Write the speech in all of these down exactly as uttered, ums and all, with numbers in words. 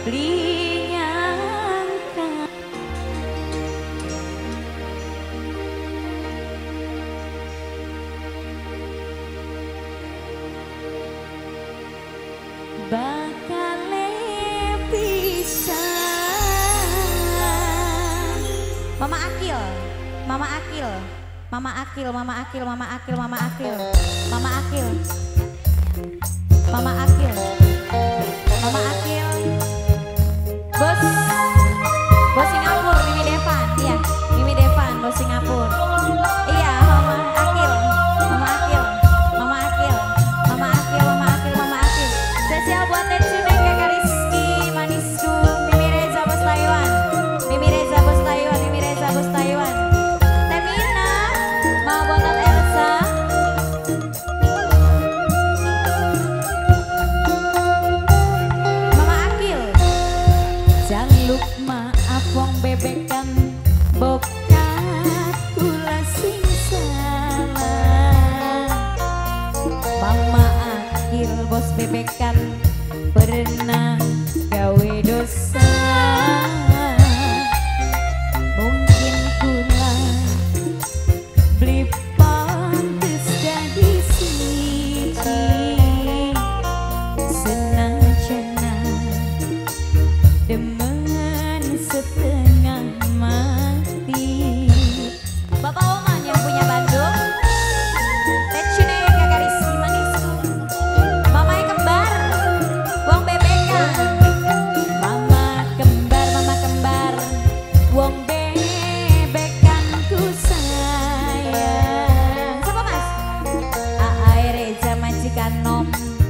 Linyangkan bakal bisa Mama Akil, Mama Akil, Mama Akil, Mama Akil, Mama Akil, Mama Akil, Mama Akil, Mama Akil, Mama Akil, Bos, Bos Singapura, Mimi Devan, iya, Mimi Devan, Bos Singapura, iya, Mama Akil, Mama Akil, Mama Akil, Mama Akil, Mama Akil, Mama Akil, spesial buat Tetsune Kakak Rizky, manisku, Mimi Reza Bos Taiwan, Mimi Reza Bos Taiwan, Mimi Reza Bos Taiwan, Temina, mau bontot Elsa, Mama Akil, jaluk maaf wong bebekan, bokat kula sing salah, Mama Akil bos bebekan, pernah gawe dosa. Mungkin kula beli pantes jadi siji, senajan demen setengah mati. Bapak Oman yang punya Bandung, Tetsune Kakak Rizky manisku, Mama kembar, wong bebekan, Mama kembar, Mama kembar, wong bebekanku sayang. Siapa mas? Aai Reza majikan nom,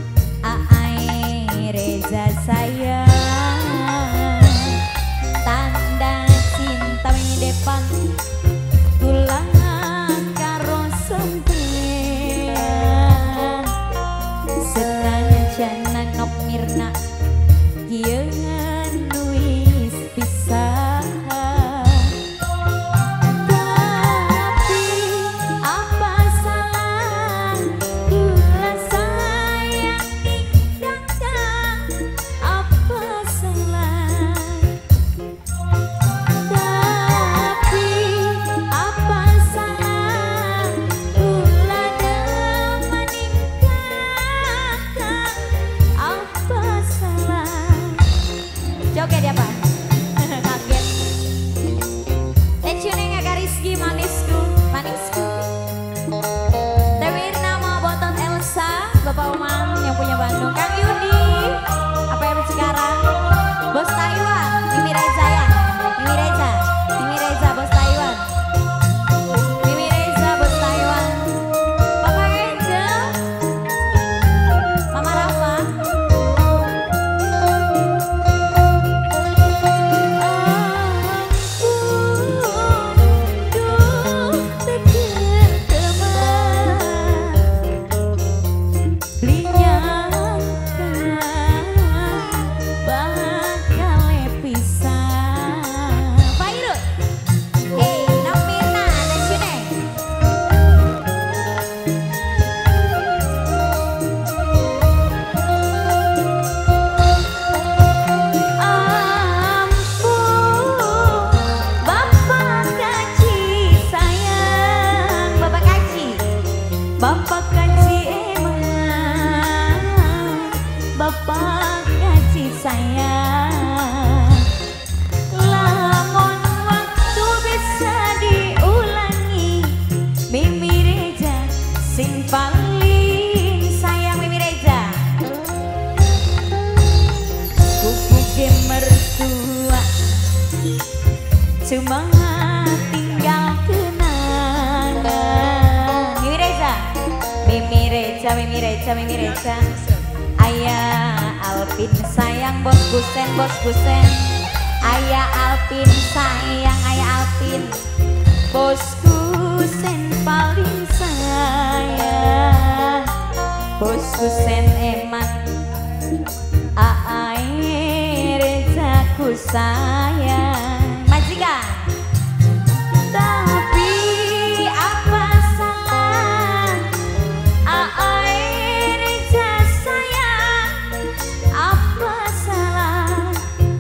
Aai Reza sayang, tanda cinta Mimi Depan, tulang karo sampean, senajan nangop Mirna kieu nulis pisah. Tapi apa salah kula sayang tinggalkan, apa salah. Tapi apa salah kula meninggalkan, apa salah. Joget ya Pak. Kaget. Tetsune Kakak Rizky manisku, manisku. Tewirna mau bontot Elsa, Bapak Umang yang punya Bandung, Kang Yudi, apa yang sekarang? Bos Taiwan, Mimi Reza ya, Mimi Reza, Mimi Reza Bos Taiwan, Mimi Reza Bos Taiwan, Papa Angel, Mama Rafa. Bapak kaji emang, Bapak kaji sayang, lamun waktu bisa diulangi, Mimi Reza sing paling sayang. Mimi Reza kuku mertua cuma tinggal kenangan. Mimi Reza, Mimi Reza, Mimi Reza, Mimi Reza. Ayah Alpin sayang bos Gusen, bos Gusen. Ayah Alpin sayang, Ayah Alpin. Bos Gusen paling sayang. Bos Gusen eman. Aai Reza ku sayang. Majikan. Tapi apa salah Aai Reza sayang, apa salah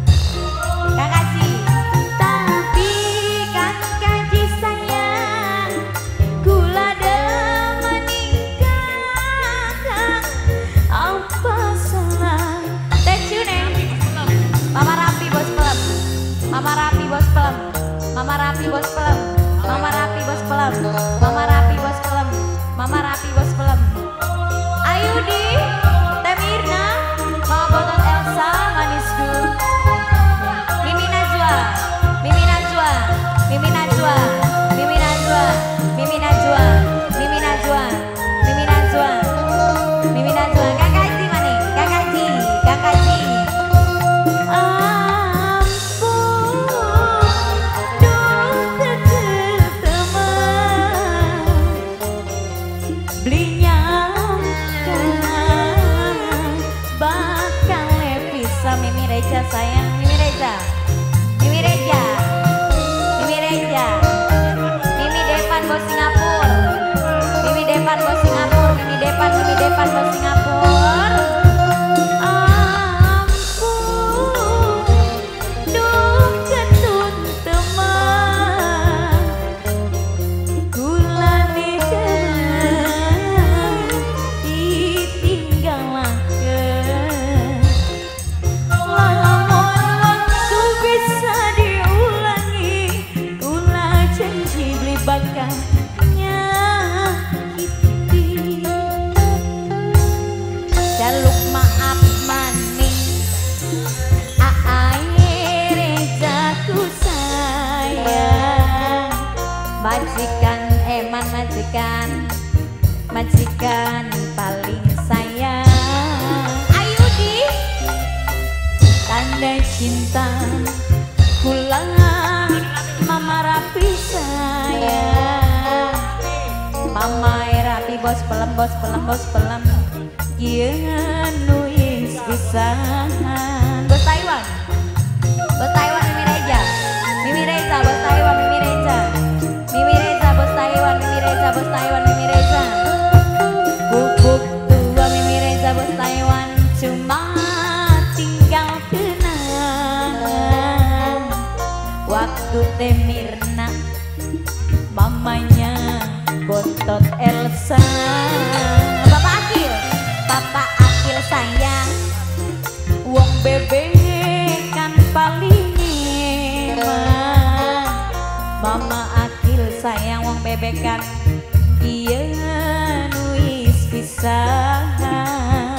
Reja sayang, Mimi Reja, Mimi Reja, Mimi Reja, Mimi Depan bos Singapura, Mimi Depan bos Singapura, Mimi Depan, Mimi Depan bos Singapura. Jaluk maaf maning Aai Rejaku sayang Majikan eman majikan Majikan paling sayang Ayu di tanda cinta pulang Mama Rapi sayang Mama Rapi bos pelem bos pelem bos pelem Kieu nulis pisan Bos Taiwan Bos Taiwan Mimi Reja Mimi Reja Bos Taiwan Mimi Reja Mimi Reja Bos Taiwan Mimi Reja Bos Taiwan Mimi Reja Bubuk tua Mimi Reja Bos Taiwan Cuma tinggal kenangan Waktu Temirna Mamanya bontot Elsa Bapak Akil Bapak Akil sayang Wong bebek kan paling eman Mama Akil sayang wong bebek kan Iya nuis pisahan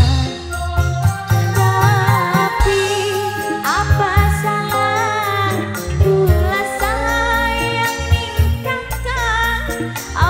Tapi apa salah Ulah sayang ningkatkan